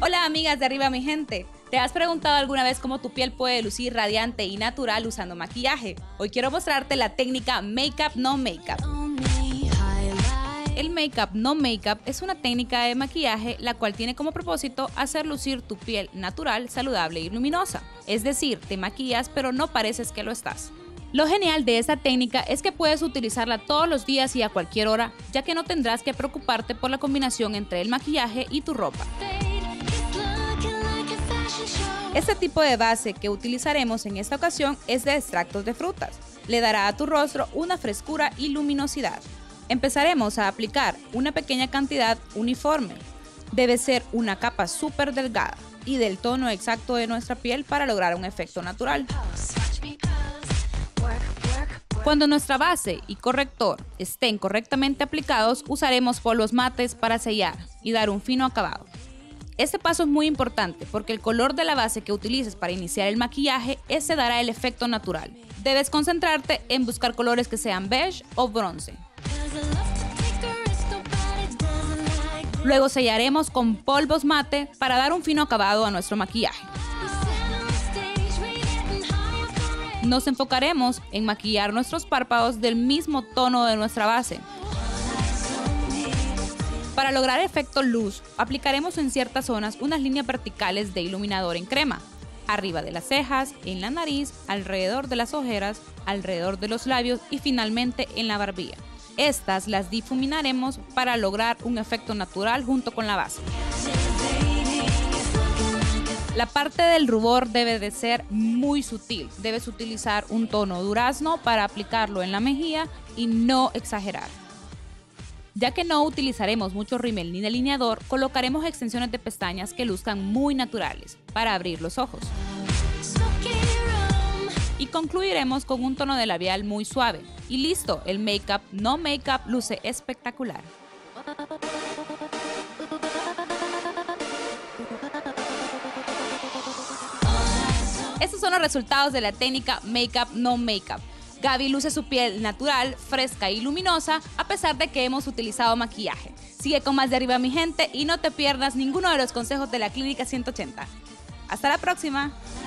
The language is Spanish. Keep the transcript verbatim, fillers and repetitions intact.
Hola amigas de Arriba Mi Gente, ¿te has preguntado alguna vez cómo tu piel puede lucir radiante y natural usando maquillaje? Hoy quiero mostrarte la técnica Make Up No Make Up. El Make Up No Make Up es una técnica de maquillaje la cual tiene como propósito hacer lucir tu piel natural, saludable y luminosa. Es decir, te maquillas pero no pareces que lo estás. Lo genial de esta técnica es que puedes utilizarla todos los días y a cualquier hora, ya que no tendrás que preocuparte por la combinación entre el maquillaje y tu ropa. Este tipo de base que utilizaremos en esta ocasión es de extractos de frutas. Le dará a tu rostro una frescura y luminosidad. Empezaremos a aplicar una pequeña cantidad uniforme. Debe ser una capa súper delgada y del tono exacto de nuestra piel para lograr un efecto natural. Cuando nuestra base y corrector estén correctamente aplicados, usaremos polvos mates para sellar y dar un fino acabado. Este paso es muy importante porque el color de la base que utilices para iniciar el maquillaje, ese dará el efecto natural. Debes concentrarte en buscar colores que sean beige o bronce. Luego sellaremos con polvos mate para dar un fino acabado a nuestro maquillaje. Nos enfocaremos en maquillar nuestros párpados del mismo tono de nuestra base. Para lograr efecto luz, aplicaremos en ciertas zonas unas líneas verticales de iluminador en crema, arriba de las cejas, en la nariz, alrededor de las ojeras, alrededor de los labios y finalmente en la barbilla. Estas las difuminaremos para lograr un efecto natural junto con la base. La parte del rubor debe de ser muy sutil. Debes utilizar un tono durazno para aplicarlo en la mejilla y no exagerar. Ya que no utilizaremos mucho rímel ni delineador, colocaremos extensiones de pestañas que luzcan muy naturales para abrir los ojos. Y concluiremos con un tono de labial muy suave. Y listo, el Make Up No Make Up luce espectacular. Estos son los resultados de la técnica Make Up No Make Up. Gaby luce su piel natural, fresca y luminosa a pesar de que hemos utilizado maquillaje. Sigue con más de Arriba Mi Gente y no te pierdas ninguno de los consejos de la Clínica ciento ochenta. ¡Hasta la próxima!